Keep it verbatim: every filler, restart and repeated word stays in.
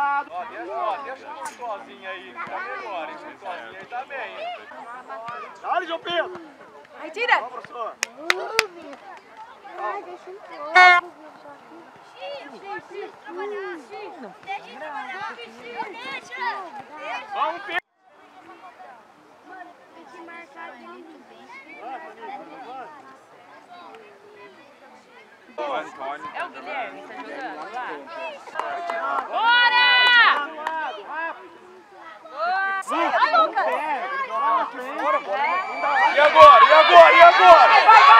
lado. Ó, deixa, ó, deixa o sozinho aí. Tá melhor, hein? Sozinho aí tá bem, hein? Dá-lhe, João Pedro. Aí, tira. Vamos, professor. Ai, deixa um pouco. Vamos, Pedro. Tem que marcar muito bem. É o Guilherme, tá jogando lá? Bora! Vai, Lucas! E agora? E agora? E agora?